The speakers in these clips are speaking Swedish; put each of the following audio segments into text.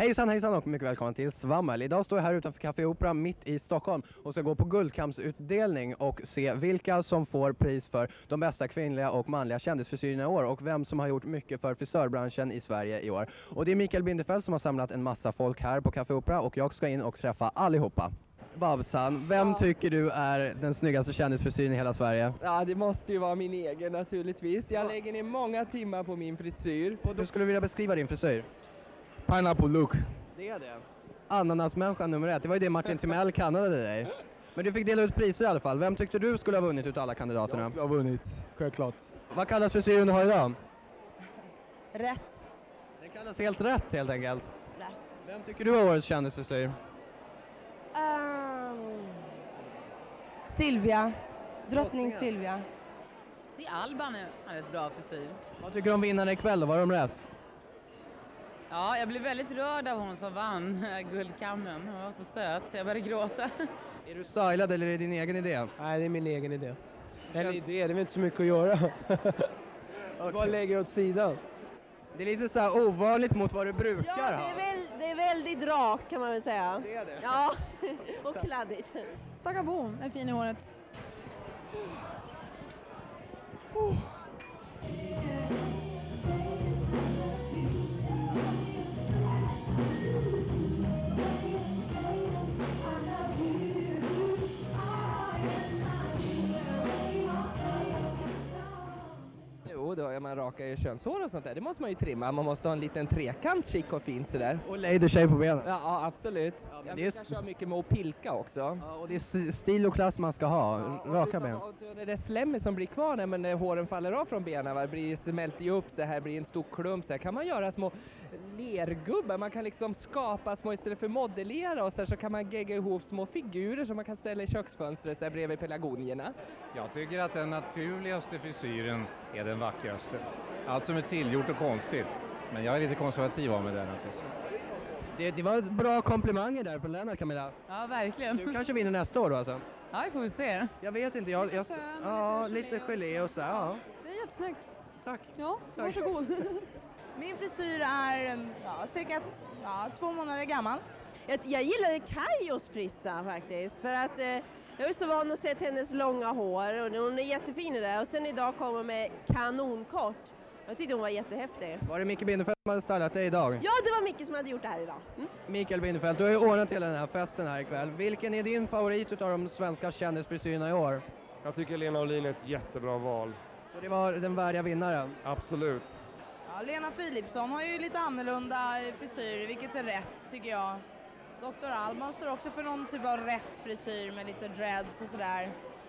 Hejsan hejsan och mycket välkommen till Svammel. Idag står jag här utanför Café Opera mitt i Stockholm och ska gå på guldkampsutdelning och se vilka som får pris för de bästa kvinnliga och manliga kändisfrisyrerna i år och vem som har gjort mycket för frisörbranschen i Sverige i år. Och det är Mikael Bindefeld som har samlat en massa folk här på Café Opera och jag ska in och träffa allihopa. Babsan, vem tycker du är den snyggaste kändisfrisyren i hela Sverige? Ja, det måste ju vara min egen naturligtvis. Jag lägger ner många timmar på min frisyr. Och du skulle vilja beskriva din frisyr? Pineapple look. Det är det. Ananasmänniskan nummer 1. Det var ju det Martin Timell kallade dig. Men du fick dela ut priser i alla fall. Vem tyckte du skulle ha vunnit utav alla kandidaterna? Jag skulle ha vunnit, självklart. Vad kallas frisyren du har idag? Rätt. Den kallas helt rätt helt enkelt. Rätt. Vem tycker du är årets kändisfrisyr? Silvia. Drottning Drottningen. Silvia. Det Alban är ett bra frisyr. Vad tycker du om vinnarna ikväll då? Var de rätt? Ja, jag blev väldigt rörd av hon som vann Guldkammen. Hon var så söt så jag började gråta. Är du stylad eller är det din egen idé? Nej, det är min egen idé. Eller idé, det är väl inte så mycket att göra. Bara lägger åt sidan. Det är lite så här ovanligt mot vad du brukar Ja, ha. det är väldigt rak kan man väl säga. Det är det. Ja, och kladdigt. Stackabo är fin i håret. Jo, då är man raka i könshår och sånt där. Det måste man ju trimma. Man måste ha en liten trekant, chic och fint sådär. Och lady shave på benen. Ja, absolut. men Jag det är brukar köra mycket med att pilka också. Ja, och det är stil och klass man ska ha. Raka ben. Och det där slemmet som blir kvar när håren faller av från benen, va? Smälter ju upp så här, blir en stor klump. Så här kan man göra små lergubbar. Man kan liksom skapa små, istället för modellera och så kan man gegga ihop små figurer som man kan ställa i köksfönstret så här bredvid pelargonierna. Jag tycker att den naturligaste frisyren är den vackraste. Allt som är tillgjort och konstigt. Men jag är lite konservativ av med den naturligtvis. Det var bra komplimanger där från Lennart, Camilla. Ja, verkligen. Du kanske vinner nästa år då alltså? Ja, vi får se. Jag vet inte, ja, lite gelé och sådär, ja. Det är jättesnyggt. Tack. Ja, Tack. varsågod. Min frisyr är cirka 2 månader gammal. Jag gillade Kajos frissa faktiskt. För att jag är så van att se hennes långa hår och hon är jättefin i det. Och sen idag kommer med kanonkort. Jag tyckte hon var jättehäftig. Var det Micke Bindefeld som hade stylat dig idag? Ja, det var Micke som hade gjort det här idag. Mikael Bindefeld, du har ju ordnat hela den här festen här ikväll. Vilken är din favorit utav de svenska kändisfrisyrerna i år? Jag tycker Lena Olin är ett jättebra val. Så det var den värdiga vinnaren? Absolut. Ja, Lena Philipsson har ju lite annorlunda frisyr, vilket är rätt tycker jag. Dr. Alban står också för någon typ av rätt frisyr med lite dreads och sådär.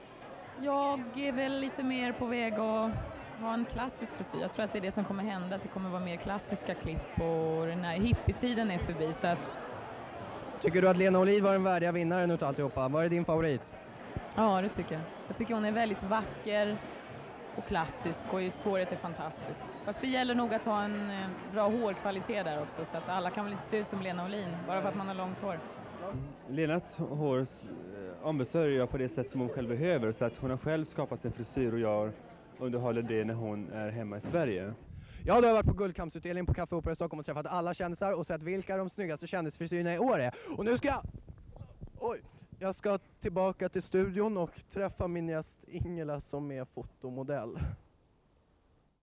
Jag är väl lite mer på väg att ha en klassisk frisyr. Jag tror att det är det som kommer hända, att det kommer vara mer klassiska klipp och den här hippietiden är förbi. Så att, Tycker du att Lena Olin var den värdiga vinnaren utav alltihopa? Var är din favorit? ja, det tycker jag. Jag tycker hon är väldigt vacker och klassisk och just håret är fantastiskt. Fast det gäller nog att ha en bra hårkvalitet där också så att alla kan väl inte se ut som Lena Olin bara för att man har långt hår. Lenas hår ombesörjer jag på det sätt som hon själv behöver så att hon har själv skapat sin frisyr och jag underhåller det när hon är hemma i Sverige. Jag har varit på guldkampsutdelning på Café Opera i Stockholm och träffat alla kändisar och sett vilka de snyggaste kändisfrisyrerna i år är. Och nu ska jag ska tillbaka till studion och träffa min gäst Ingela som är fotomodell.